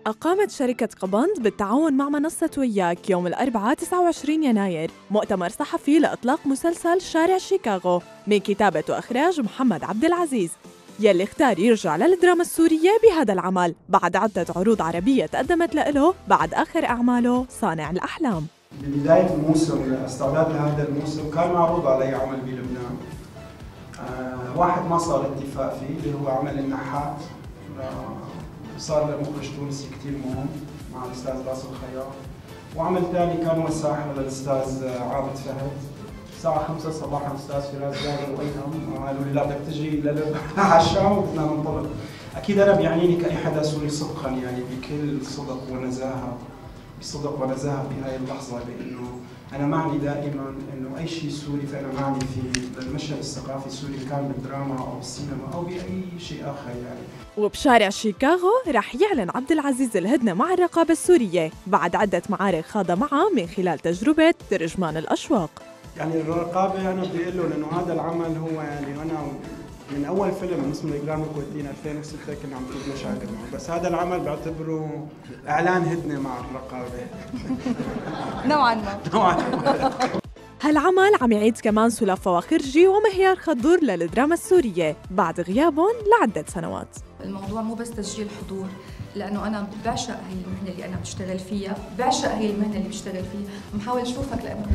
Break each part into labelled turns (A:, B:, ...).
A: أقامت شركة قبند بالتعاون مع منصة وياك يوم الأربعاء 29 يناير مؤتمر صحفي لإطلاق مسلسل شارع شيكاغو من كتابة وإخراج محمد عبد العزيز، يلي اختار يرجع للدراما السورية بهذا العمل بعد عدة عروض عربية تقدمت له بعد آخر أعماله صانع الأحلام.
B: ببداية الموسم استعداد لهذا الموسم كان معروض علي عمل بلبنان. واحد ما صار اتفاق فيه اللي هو عمل النحات، صار لمخرج تونسي كثير مهم مع الاستاذ باسل الخياط، وعمل ثاني كان هو الساحر للاستاذ عابد فهد. الساعة 5 صباحا الاستاذ فراس جابر وإيهم قالوا لي لا بدك تجي على الشام وبدنا ننطلق. اكيد انا بيعنيني كأي حدا سوري صدقا، يعني بكل صدق ونزاهة، بصدق ونزاهة بهاي اللحظة، بانه أنا معني دائما إنه أي شيء سوري فأنا معني فيه للمشهد الثقافي السوري، كان بالدراما أو بالسينما أو بأي شيء آخر يعني.
A: وبشارع شيكاغو رح يعلن عبد العزيز الهدنة مع الرقابة السورية بعد عدة معارك خاضها معها من خلال تجربة ترجمان الأشواق.
B: يعني الرقابة أنا بدي أقول له لأنه هذا العمل هو يعني أنا من أول فيلم اسمه الإجرام الكويتيين 2006 كنا عم نشوف مشاهد معه، بس هذا العمل بعتبره إعلان هدنة مع الرقابة.
C: نوعاً ما.
B: نوعاً ما.
A: هالعمل عم يعيد كمان سلافة فواخرجي ومهيار خضور للدراما السورية بعد غيابهم لعدة سنوات.
C: الموضوع مو بس تسجيل حضور، لأنه أنا بعشق هي المهنة اللي أنا بشتغل فيها، بعشق هي المهنة اللي بشتغل فيها، محاول أشوفك لأمر.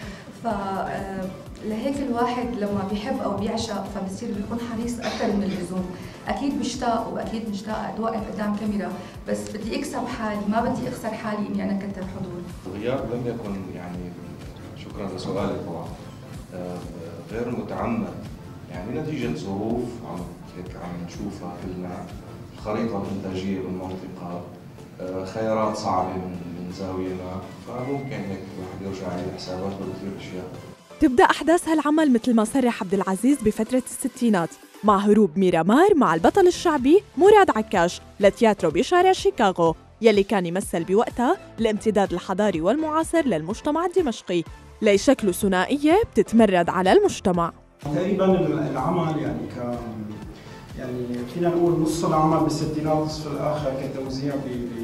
C: لهيك الواحد لما بيحب أو بيعشق فبصير بيكون حريص أكثر من اللزوم. أكيد بشتاق وأكيد مشتاقة أتوقف قدام كاميرا، بس بدي أكسب حالي، ما بدي أخسر حالي إني أنا كتر حضور.
D: الغياب لم يكن يعني، شكرا لسؤالك طبعا، غير متعمد، يعني نتيجة ظروف عم نشوفها كلنا، الخريطة الإنتاجية بالمنطقة، خيارات صعبة من زاوية ما، فممكن هيك الواحد يرجع على حساباته بكثير أشياء.
A: تبدأ أحداث هالعمل مثل ما صرح عبد العزيز بفترة الستينات مع هروب ميرامار مع البطل الشعبي مراد عكاش لتياترو بشارع شيكاغو، يلي كان يمثل بوقتها الامتداد الحضاري والمعاصر للمجتمع الدمشقي ليشكلوا ثنائية بتتمرد على المجتمع.
B: تقريبا العمل يعني فينا نقول نص العمل بالستينات والنصف الآخر كتوزيع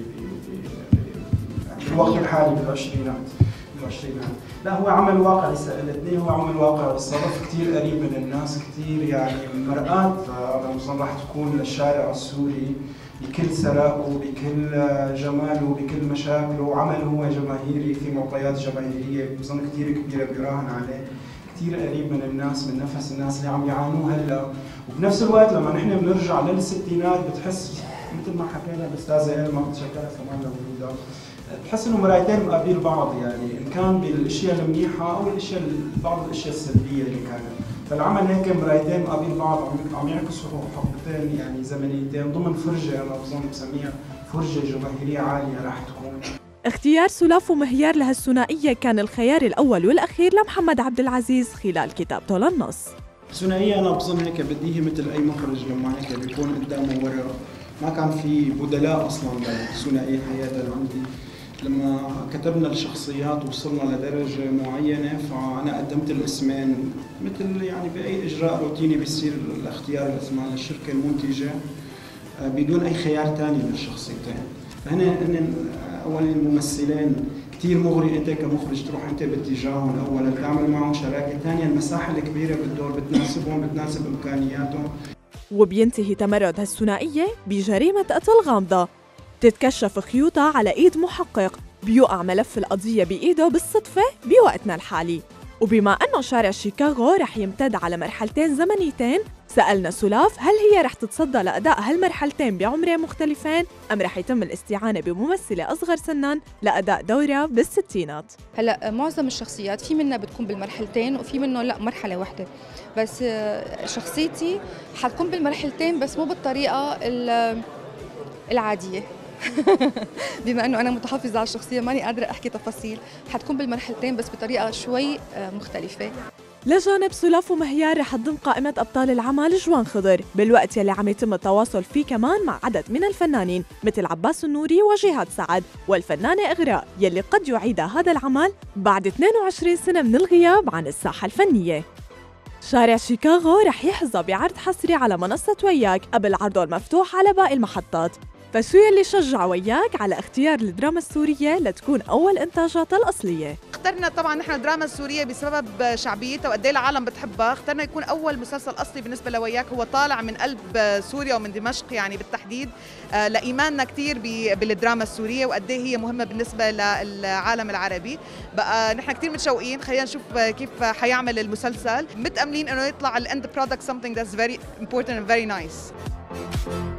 B: بالوقت الحالي بالعشرينات. لا هو عمل واقعي، الاثنين هو عمل واقعي، الصرف كثير قريب من الناس، كثير يعني مرآة أنا بظن راح تكون للشارع السوري بكل ثرائه، بكل جماله، بكل مشاكله. عمل هو جماهيري في معطيات جماهيرية بظن كثير كبيرة بيراهن عليه، كثير قريب من الناس، من نفس الناس اللي عم يعانوه هلا. وبنفس الوقت لما نحن بنرجع للستينات بتحس مثل ما حكينا الاستاذه إلما، بتشكرها كمان لوجودها، بتحس انه مرايتين مقابل بعض، يعني ان كان بالاشياء المنيحه او بعض الاشياء السلبيه اللي كانت. فالعمل هيك مرايتين مقابل بعض عم يعكسوا حقبتين يعني زمنيتين ضمن فرجه، انا بظن بسميها فرجه جماهيريه عاليه راح تكون.
A: اختيار سلاف ومهيار لهالثنائية كان الخيار الأول والأخير لمحمد عبد العزيز خلال كتابته للنص.
B: ثنائية أنا بظن هيك بديهي مثل أي مخرج لما هيك بيكون قدامه ورا، ما كان في بدلاء أصلاً للثنائية حياتها عندي. لما كتبنا الشخصيات وصلنا لدرجة معينة فأنا قدمت الاسمين مثل يعني بأي إجراء روتيني بيصير لاختيار الاسمان للشركة المنتجة بدون أي خيار ثاني للشخصيتين. فهن أولا الممثلين كثير مغري أنت كمخرج تروح أنت باتجاههم، أولا تعمل معهم شراكة، ثانيا المساحة الكبيرة بالدور بتناسبهم، بتناسب إمكانياتهم.
A: وبينتهي تمرد هالثنائية بجريمة قتل غامضة تتكشف خيوطها على إيد محقق بيوقع ملف القضية بإيده بالصدفة بوقتنا الحالي. وبما أنه شارع شيكاغو رح يمتد على مرحلتين زمنيتين، سألنا سلاف هل هي رح تتصدى لأداء هالمرحلتين بعمرين مختلفين أم رح يتم الاستعانة بممثلة أصغر سناً لأداء دورها بالستينات؟
C: هلا معظم الشخصيات في منها بتكون بالمرحلتين وفي منه لا مرحلة واحدة، بس شخصيتي حتكون بالمرحلتين بس مو بالطريقة العادية. بما انه انا متحفظه على الشخصيه ماني قادره احكي تفاصيل، حتكون بالمرحلتين بس بطريقه شوي مختلفه.
A: لجانب سلاف ومهيار رح تضم قائمة أبطال العمل جوان خضر، بالوقت يلي عم يتم التواصل فيه كمان مع عدد من الفنانين مثل عباس النوري وجهاد سعد والفنانة إغراء، يلي قد يعيد هذا العمل بعد 22 سنة من الغياب عن الساحة الفنية. شارع شيكاغو رح يحظى بعرض حصري على منصة وياك قبل عرضه المفتوح على باقي المحطات. فشو يلي شجع وياك على اختيار الدراما السورية لتكون أول إنتاجاتها الأصلية؟
E: اخترنا طبعا نحن الدراما السورية بسبب شعبيتها وقد ايه العالم بتحبها، اخترنا يكون أول مسلسل أصلي بالنسبة لوياك هو طالع من قلب سوريا ومن دمشق يعني بالتحديد، لإيماننا كثير بالدراما السورية وقد ايه هي مهمة بالنسبة للعالم العربي. بقى نحن كثير متشوقين، خلينا نشوف كيف حيعمل المسلسل، متأملين إنه يطلع الاند برودكت something that's very important and very nice.